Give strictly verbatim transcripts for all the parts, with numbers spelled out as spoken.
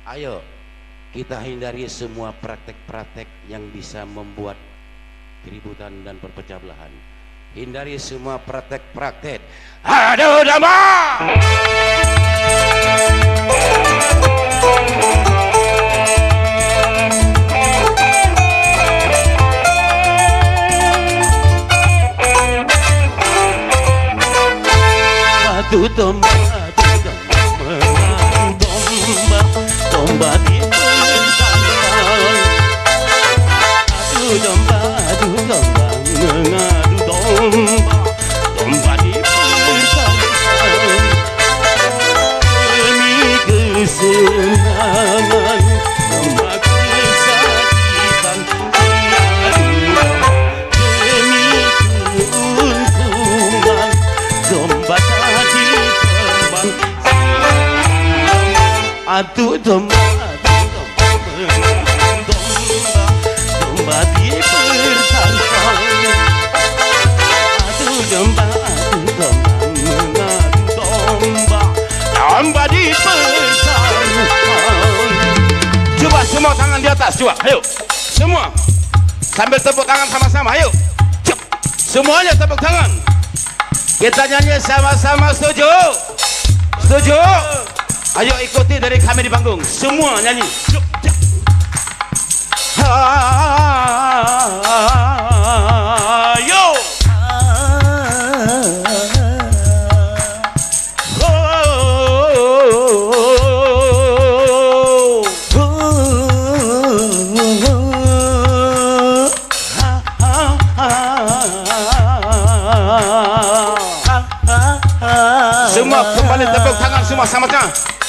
Ayo kita hindari semua praktek-praktek yang bisa membuat keributan dan perpecah belahan. Hindari semua praktek-praktek adu domba. Adu domba, adu domba, domba, domba di pertandingan. Adu domba, adu domba, mengadu domba, domba di pertandingan. Demi kesenangan, domba kesakitan, demi keuntungan, domba tadi terbang. Adu domba, adu domba, domba, domba di pertandingan. Adu domba, adu domba, mengadu domba, domba di pertandingan. Coba semua tangan di atas, coba, ayo, semua sambil tepuk tangan sama-sama, ayo, cep. Semuanya tepuk tangan. Kita nyanyi sama-sama, setuju? Setuju? Ayo ikuti dari kami di panggung. Semua nyanyi. Ayo. Semua kembali tepuk tangan semua sama-sama.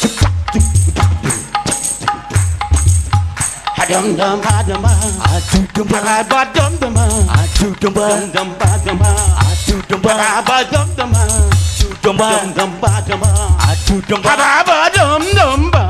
Dum dum ba dum ba, adu dum ba ba dum dum ba, adu dum ba dum ba dum ba, adu dum ba ba dum dum ba, adu dum ba dum ba dum ba, adu dum ba ba dum dum ba.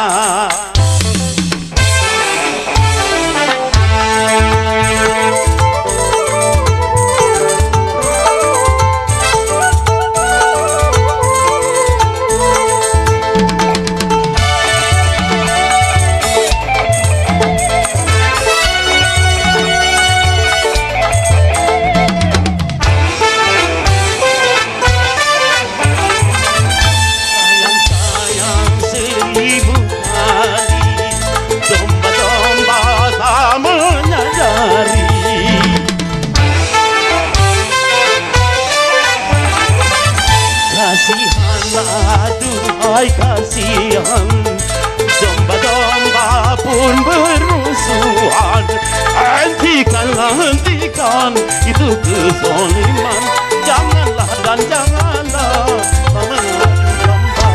Aduhai kasihan, domba-domba pun berusuhan. Hentikanlah, hentikan itu kezaliman. Janganlah dan janganlah mengadu domba.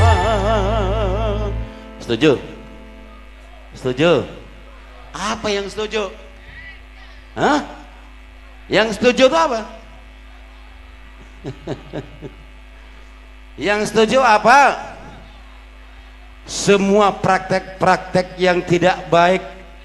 Setuju? Setuju? Apa yang setuju? Hah? Yang setuju itu apa? Yang setuju apa? Semua praktek-praktek yang tidak baik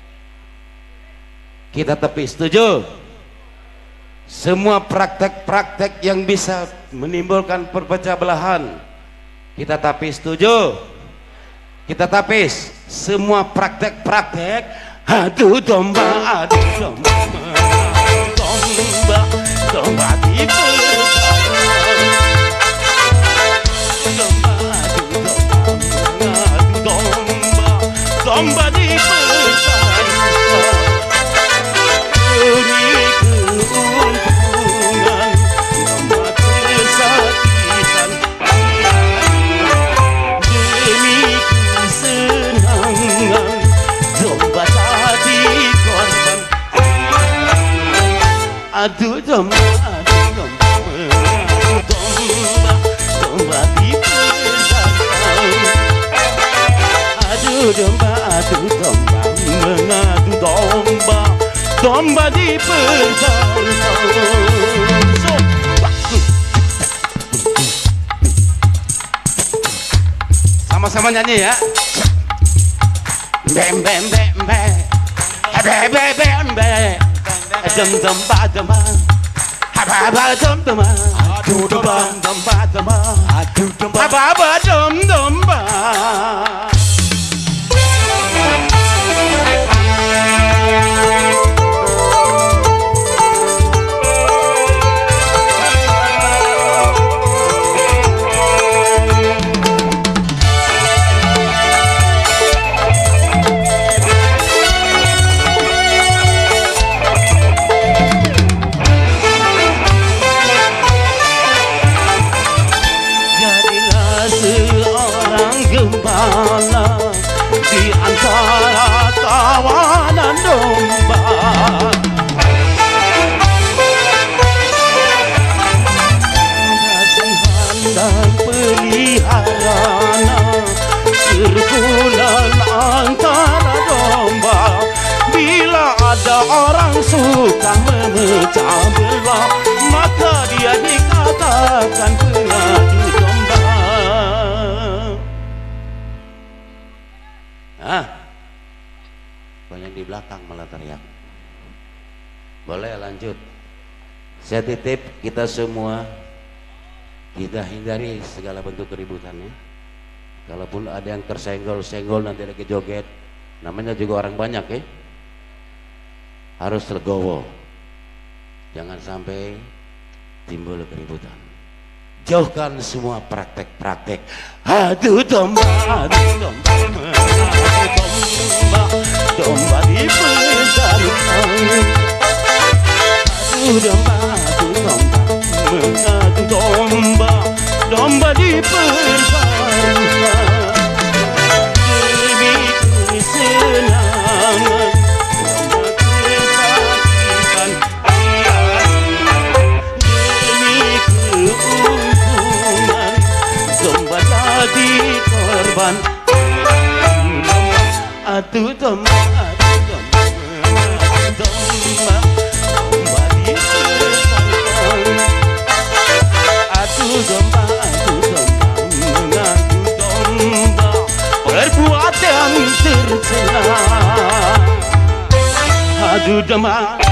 kita tepi. Setuju? Semua praktek-praktek yang bisa menimbulkan perpecah belahan kita tapis. Setuju? Kita tapis semua praktek-praktek adu domba, adu domba, domba, domba di pertandingan. Domba di pertandingan, demi keuntungan, domba kesakitan, demi kesenangan, domba tadi korban. Adu domba, adu domba, domba, domba di pertandingan. Adu domba, adu domba, mengadu domba, domba di pertandingan. Sama-sama nyanyi ya. Bem bem bem bem, bem bem bem bem, dum dum ba dum ba, ba ba dum dum ba, adu domba, dum ba dum ba, adu domba, ba ba dum dum ba. tukang memecah belah, maka dia dikatakan pengadu domba. Ah, banyak di belakang malah teriak. Boleh lanjut. Saya titip kita semua, kita hindari segala bentuk keributannya. Kalaupun ada yang tersenggol-senggol nanti lagi joget, namanya juga orang banyak ya, harus legowo, jangan sampai timbul keributan. Jauhkan semua praktek-praktek adu domba, adu domba, adu domba, domba dibesarkan. Adu domba, adu domba, adu domba, domba dibesarkan. Demi kesenangan, domba kesakitan, demi keuntungan, domba jadi korban. Adu domba, adu domba, adu domba, domba dibesarkan. Adu domba, adu domba, mengadu domba, perbuatan tercela. Adu domba.